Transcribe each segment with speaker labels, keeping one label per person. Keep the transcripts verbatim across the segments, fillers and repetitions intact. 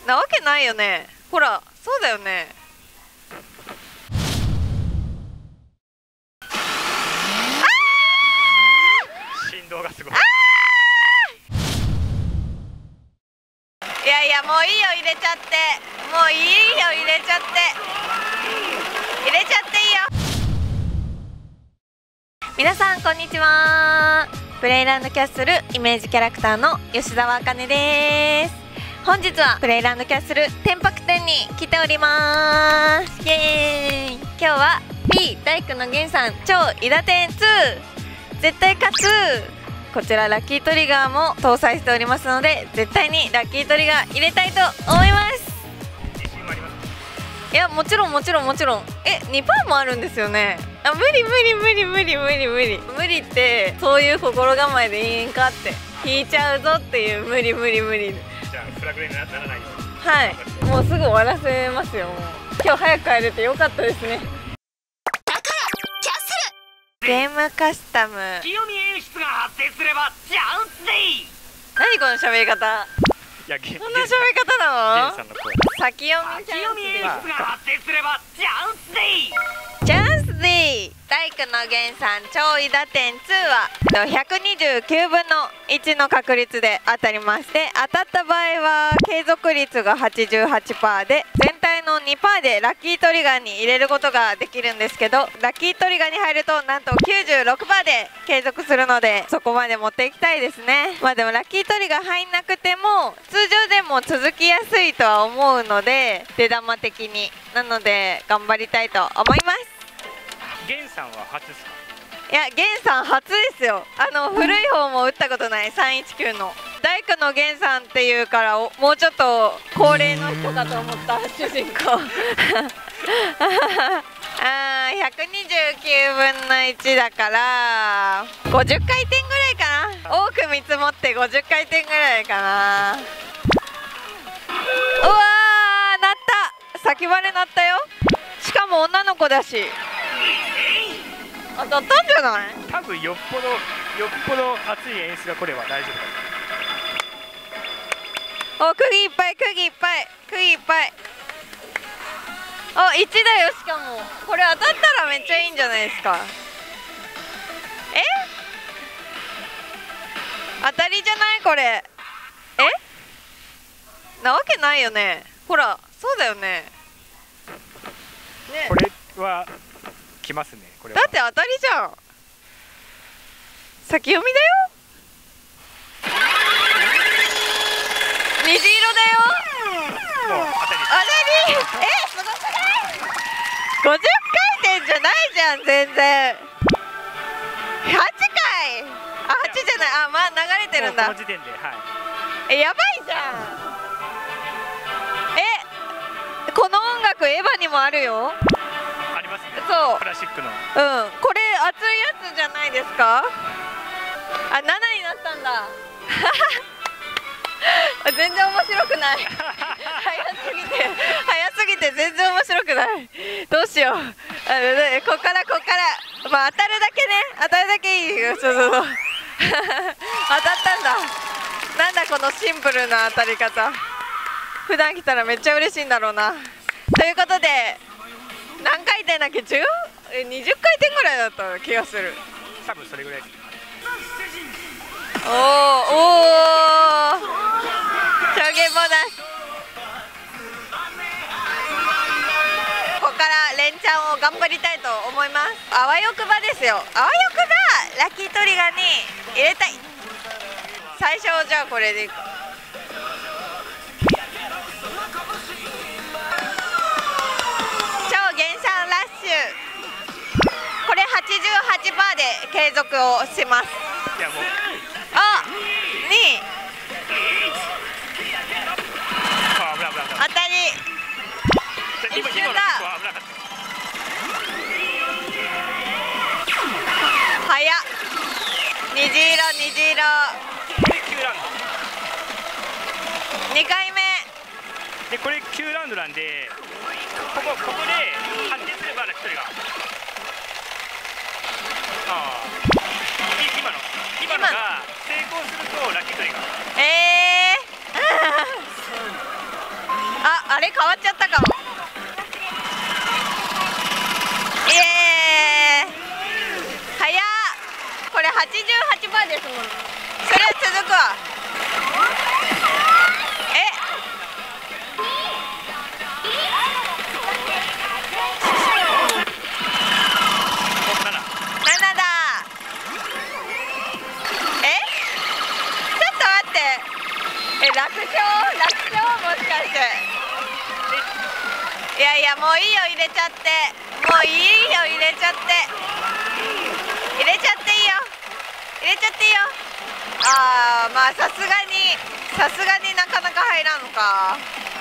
Speaker 1: なわけないよね。ほらそうだよね。
Speaker 2: 振動がすごい。
Speaker 1: いやいや、もういいよ入れちゃって、もういいよ入れちゃって、入れちゃっていいよ。皆さんこんにちは。プレイランドキャッスルイメージキャラクターの吉澤あかねです。本日はプレイランドキャッスル天白店に来ております。イエーイ。今日は P 大工の源さん超伊田店に絶対勝つ。こちらラッキートリガーも搭載しておりますので、絶対にラッキートリガー入れたいと思います。いや、もちろんもちろんもちろん。え、にパーセントもあるんですよね。あ、無理無理無理無理無理無理無理って、そういう心構えでいいんかって、引いちゃうぞっていう、無理無理無理。
Speaker 2: じゃあフラグにならないように。
Speaker 1: はい、もうすぐ終わらせますよ。もう今日早く帰れてよかったですね。ゲームカスタム
Speaker 2: 清見演出が発生すればチャンスデイ。
Speaker 1: 何この喋り方。
Speaker 2: いや、ゲ
Speaker 1: こんな喋り方なの。
Speaker 2: さんの声。
Speaker 1: 先読みチャンス
Speaker 2: 清見演出が発生すればチャンスデイ。
Speaker 1: チャンスデイ。大工の源さん超伊田店にはひゃくにじゅうきゅうぶんのいちの確率で当たります。で、当たった場合は継続率が はちじゅうはちパーセント で、全体の にパーセント でラッキートリガーに入れることができるんですけど、ラッキートリガーに入るとなんと きゅうじゅうろくパーセント で継続するので、そこまで持っていきたいですね。まあでもラッキートリガー入んなくても通常でも続きやすいとは思うので、出玉的に。なので頑張りたいと思います。
Speaker 2: 源さんは初ですか。
Speaker 1: いや、源さん初ですよ。あの古い方も打ったことないさんいちきゅうの大工の源さんっていうから、もうちょっと高齢の人かと思った主人公あー、ひゃくにじゅうきゅうぶんのいちだからごじゅっかいてんぐらいかな。多く見積もってごじゅっかいてんぐらいかな。うわー、なった。先バレなったよ。しかも女の子だし当たったんじゃない。
Speaker 2: 多分よっぽどよっぽど熱い演出がこれは大丈夫だ。
Speaker 1: お、釘いっぱい釘いっぱい釘いっぱい。あ、いちだよ。しかもこれ当たったらめっちゃいいんじゃないですか。え、当たりじゃないこれ。え、なわけないよね。ほらそうだよね。ね、
Speaker 2: これはきますね。これは
Speaker 1: だって当たりじゃん。先読みだよ。虹色だよ。
Speaker 2: もう当たり。
Speaker 1: 当たり。え、すごくない。ごじゅっかいてんじゃないじゃん全然。はちかい。あ、はちじゃない。あ、まあ流れてるんだ。
Speaker 2: この時点で、はい。
Speaker 1: え、やばいじゃん。え、この音楽エヴァにもあるよ。
Speaker 2: ありますね。
Speaker 1: そう、
Speaker 2: クラシックの。
Speaker 1: うん、これ熱いやつじゃないですか。あ、ななになったんだ全然面白くない早すぎて早すぎて全然面白くない。どうしよう。あのこっからこっから、まあ、当たるだけね、当たるだけいいよ。そうそうそう当たったんだ。なんだこのシンプルな当たり方。普段来たらめっちゃ嬉しいんだろうな。ということで、何回転だっけ。じゅうえにじゅっかいてんぐらいだった気がする。
Speaker 2: 多分それぐらいです。
Speaker 1: おーおー、上下ボーナス。ここから連チャンを頑張りたいと思います。あわよくばですよ。あわよくばラッキートリガーに入れたい。最初じゃあこれでいく。これ はちじゅうはちパーセント で継続をします。
Speaker 2: いやもう
Speaker 1: あ、に
Speaker 2: あ、危ない危ない危ない。
Speaker 1: 当たり。一瞬だ。早っ。虹色虹色。にかいめ
Speaker 2: で、これきゅうラウンドなんで、ここここで発展すればラッキートリガー。ああ、今の今のが成功するとラッキートリガー。
Speaker 1: えーあれ変わっちゃったかも。イエーイ、早っ。これ はちじゅうはちパーセント ですもん。それは続くわ。えななだ。えちょっと待って、え楽勝楽勝もしかして。いやいや、もういいよ、入れちゃって。もういいよ、入れちゃって。入れちゃっていいよ、入れちゃっていいよ。ああ、まあさすがにさすがになかなか入らんのか。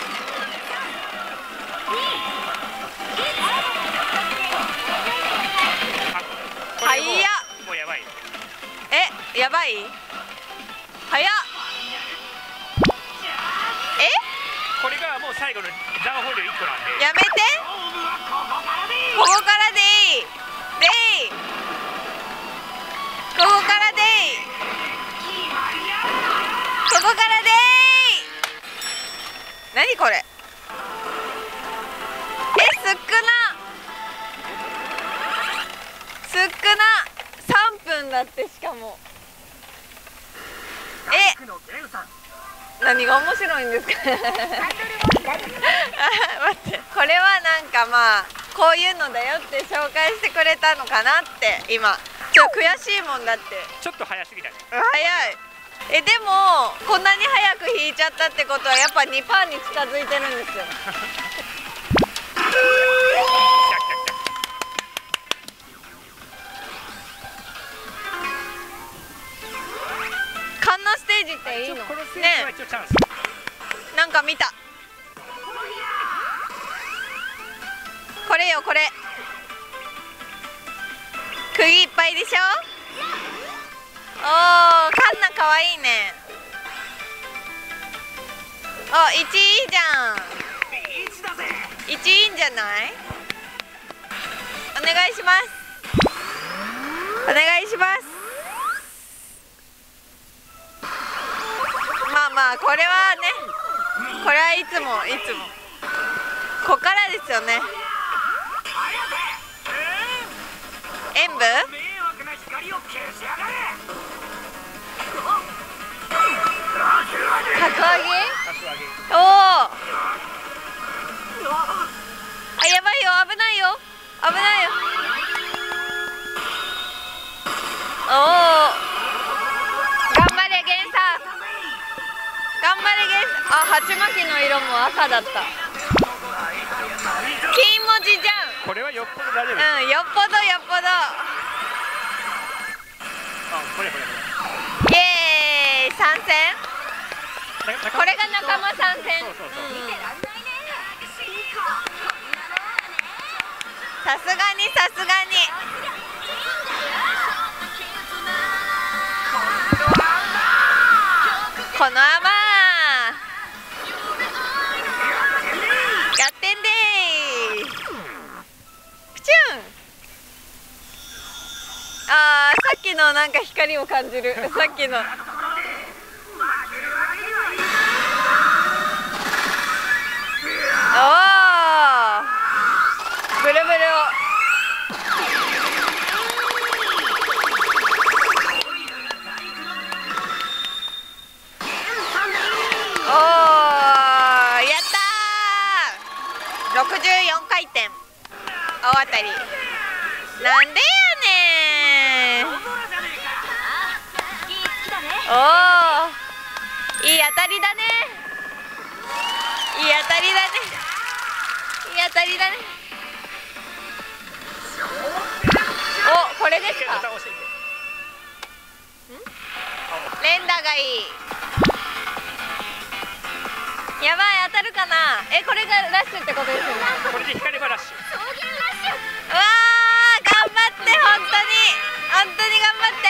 Speaker 1: 早っ。
Speaker 2: もうやばい。
Speaker 1: え、やばい。早っ。え、
Speaker 2: これがもう最後のダウンホールいっこなんで。
Speaker 1: やめて。ここからでいい。でいい。ここからでいい。ここからでいい。何これ。え、すっくな。すっくな。さんぷんだって。しかもえ、何が面白いんですか。あ、待って、これはなんかまあこういうのだよって紹介してくれたのかなって今ちょっと悔しいもんだって。
Speaker 2: ちょっと早すぎたね。
Speaker 1: 早い。え、でもこんなに早く引いちゃったってことはやっぱ にパーセント に近づいてるんですよ。カンナステージっていいのね。なんか見た。これよ、これ釘いっぱいでしょ。おー、カンナかわいいね。あ、いちいいじゃん。いちいいんじゃない。お願いします。お願いします。まあまあこれはね、これはいつもいつもここからですよね。演舞格上げ。おお、あ、やばいよ、危ないよ、危ないよ。おお、頑張れゲンさん、頑張れゲンさん。あ、鉢巻きの色も赤だった。金文字じゃん。
Speaker 2: これはよっぽど大丈夫。
Speaker 1: うん、よっぽどよっぽど。
Speaker 2: あ、これこれこ
Speaker 1: れ。イエーイ、参戦。これが仲間参戦。さすがにさすがに。このアマやってんでー。プチュン。あー、さっきのなんか光を感じる。さっきのおー、ブルブルをおー、やったー。ろくじゅうよんかいてん大当たり。なんでやねん。おー、いい当たりだね。いい当たりだね。いい当たりだね。お、これですか。連打がいい。やばい、当たるかな。え、これがラッシュってことですよね。
Speaker 2: これで光ばラッシュ。
Speaker 1: うわー、頑張って、本当に本当に頑張って。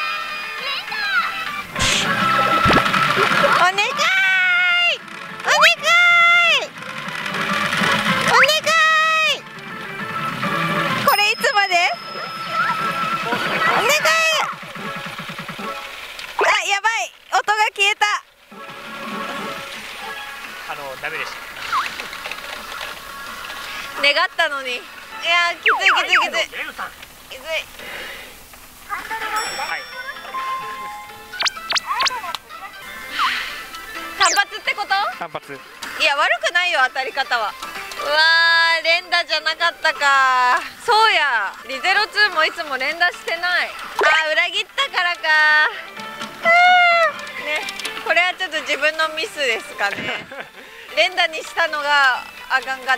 Speaker 1: お願いお願いお願い。これいつまで。お願い。あ、やばい、音が消えた。
Speaker 2: あのダメでした。
Speaker 1: 願ったのに。いやー、きついきついきついきつい。
Speaker 2: はい。
Speaker 1: 単発ってこと？
Speaker 2: 単発。
Speaker 1: いや、悪くないよ、当たり方は。うわー、連打じゃなかったか。そうや、リゼロツーもいつも連打してない。あー、裏切ったからか。ね、これはちょっと自分のミスですかね。連打にしたのがあかんかった。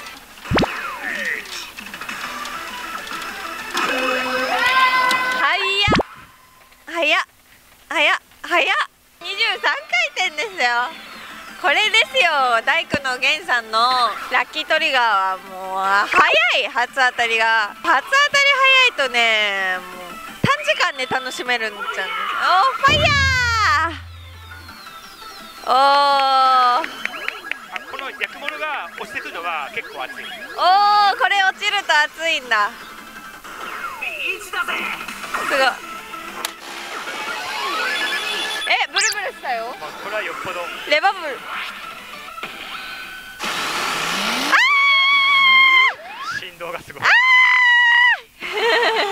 Speaker 1: はやっはやっはやっはやっにじゅうさんかいてんですよ。これですよ、大工の源さんのラッキートリガーはもう早い。初当たりが初当たり早いとね、もう短時間で楽しめるんちゃうんです。おー、ファイヤー。おー、
Speaker 2: あ、この焼くものが落ちてくるのが結構熱い。
Speaker 1: おー、これ落ちると熱いんだ。すごい。え、ブルブルしたよ。
Speaker 2: まあ、これはよっぽど
Speaker 1: レバブル。
Speaker 2: 振動がすごい。
Speaker 1: 目が燃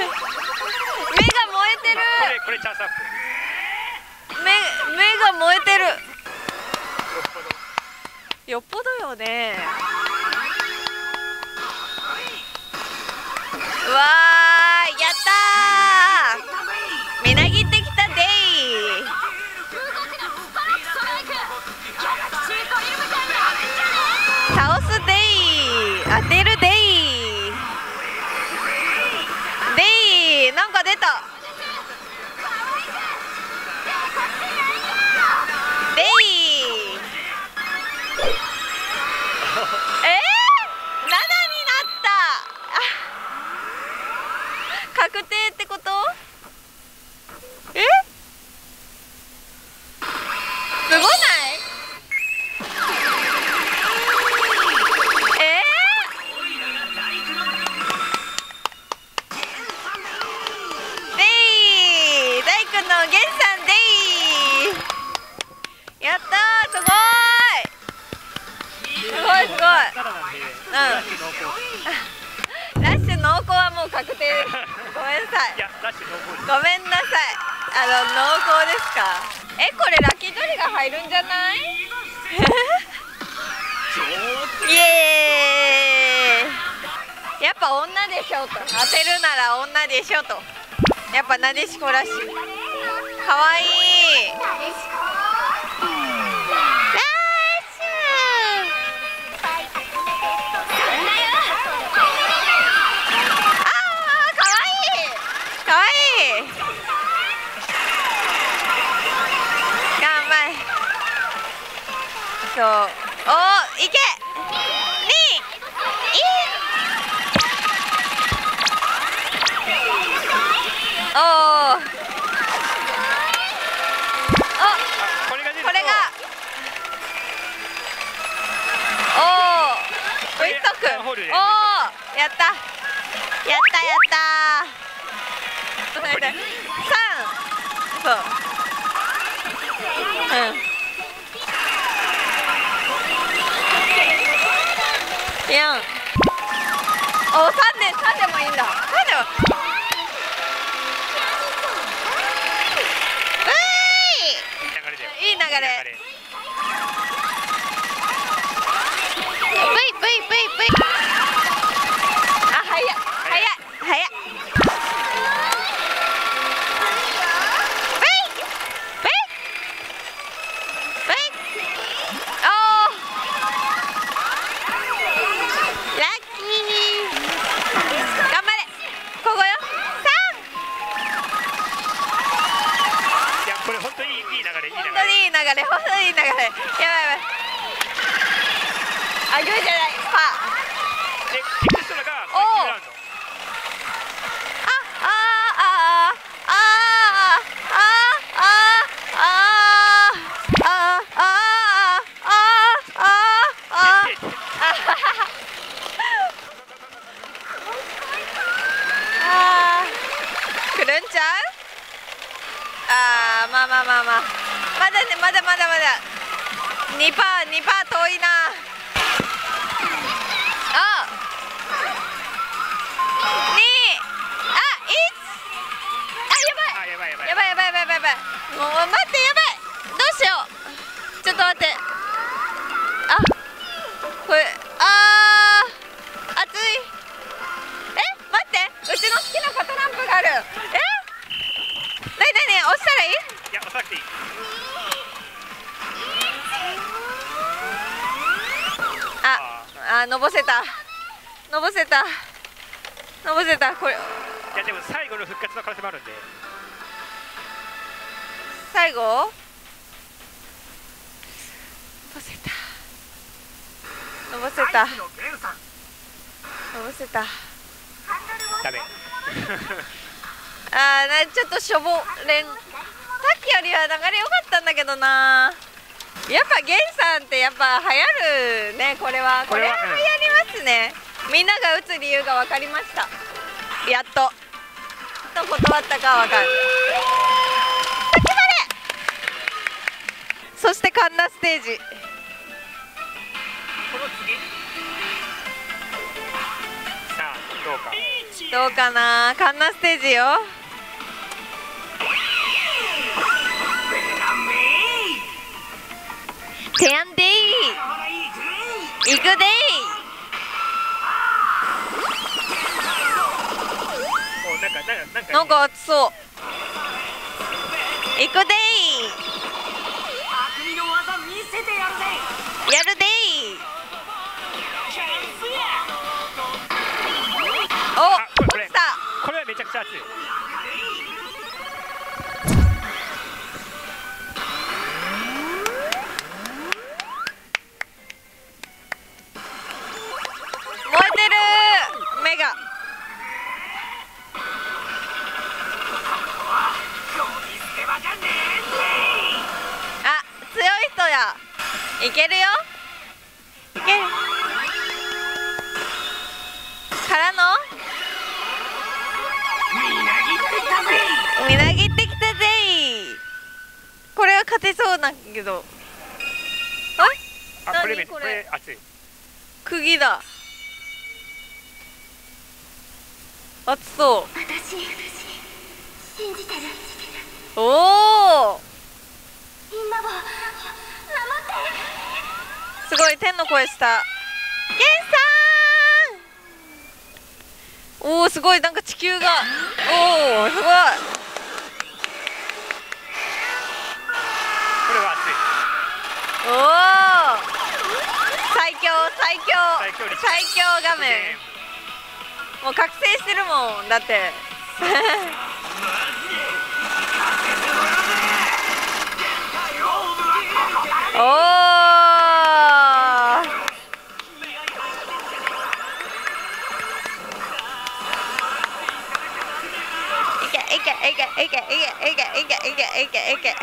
Speaker 1: えてる。
Speaker 2: これこれチャンスアップ。
Speaker 1: 目目が燃えてる。
Speaker 2: よっぽど
Speaker 1: よっぽどよね。うわー、やったー。みなぎってきたでい。倒すでい。当てるでい。でい、なんか出た。でい。えー、ななになった。確定ってこと？え？すごない？えー、でい、大工の源さんでい。やったー、すごーい。すごいすごい。うん。ラッシュ濃厚はもう確定です。ごめんなさい。
Speaker 2: いや、ラッシュ濃厚です。
Speaker 1: ごめんなさい。あの濃厚ですか。え、これラッキートリガー入るんじゃない？イエーイ。やっぱ女でしょと。当てるなら女でしょと。やっぱなでしこらしい。かわいい。そう、おー、いけ。に、い。おー。お、
Speaker 2: これが出ると。
Speaker 1: これが。おー。ブイストック。おー、やった。やったやったー。三。そう。うん。よん。お、さんで、さんでもいいんだ。さんでも。うい。いい流れ。ブイブイブイブイ。あ、早い早い早い。ブイブイブイ。おー。ラッキー。頑張れ。ここよ。さん。
Speaker 2: いや、これ本当にいい、いい流れ、いい流れ。
Speaker 1: 本当にいい流れ、本当にいい流れ。やばいやばい。あ、グーじゃない。パー。
Speaker 2: で、エクストラがこれきゅうラウンド。
Speaker 1: あ、ああ、ああ、ああ、ああ、ああ、ああ、ああ、ああ、来るんちゃう？ああ、まあまあまあまあ。まだね、まだまだまだ。にパー、にパー遠いな。 もう待って、やばい、どうしよう、ちょっと待って、あ、これ、あー、熱い。え、待って、うちの好きな肩ランプがある。え、なになに、押したらいい？
Speaker 2: いや、押さなくていい。
Speaker 1: あ、あ、のぼせた、のぼせた、のぼせた、これ。
Speaker 2: いや、でも最後の復活の可能性もあるんで。
Speaker 1: 最後？のぼせた。のぼせた。のぼせた。
Speaker 2: ダメ。
Speaker 1: あー、な、ちょっとしょぼれん。さっきよりは流れ良かったんだけどな。やっぱゲンさんってやっぱ流行るね、これは。これは流行りますね。みんなが打つ理由が分かりました。やっと。と断ったかは分かる。先まで。そしてカンナステージ。
Speaker 2: この次。さあ、どうか。
Speaker 1: どうかな、カンナステージよ。てやんでい、いくでい。
Speaker 2: お、なんか、なんか、
Speaker 1: なんか熱そう。いくでい。やるでい。お、
Speaker 2: これ、
Speaker 1: 落ちた。
Speaker 2: これはめちゃくちゃ熱い。
Speaker 1: 燃えてる目が。あ、強い人や。いけるよ。いける。からのみなぎってきたぜい。これは勝てそうだけど。
Speaker 2: あ、これめ、
Speaker 1: 何これ
Speaker 2: これ熱い。
Speaker 1: 釘だ。熱そう。
Speaker 3: 私信じてる。
Speaker 1: おお、
Speaker 3: みんなを守って。
Speaker 1: すごい天の声した。ゲンさん。おお、すごい、なんか地球が。おお、すごい。
Speaker 2: これは熱い。
Speaker 1: おお、最強最強
Speaker 2: 最強率
Speaker 1: 最強画面。もう覚醒してるもんだっておお、いけいけいけいけいけいけいけいけいけいけいけ。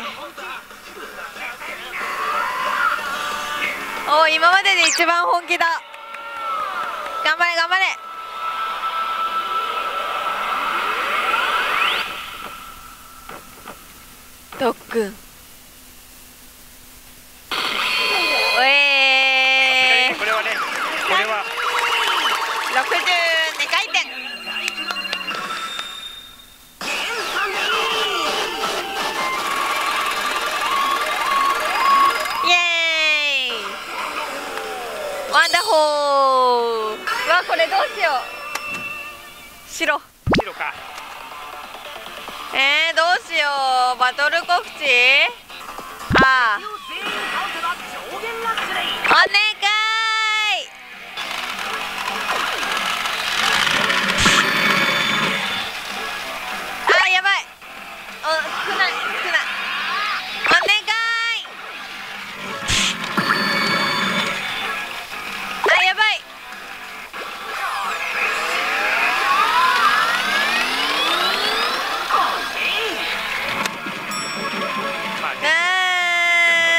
Speaker 1: おお、今までで一番本気だ。頑張れ頑張れ。特訓。おえー、
Speaker 2: これはね、これは
Speaker 1: ろくじゅうにかいてん。イエーイ、ワンダホー。うわ、これどうしよう。白
Speaker 2: 白か。
Speaker 1: えー、どうしよう。バトル告知。ああ、お願い。あー、やばい。お、少ない少ない。お願い。あ、やばい。
Speaker 2: まあ
Speaker 1: う
Speaker 2: ね、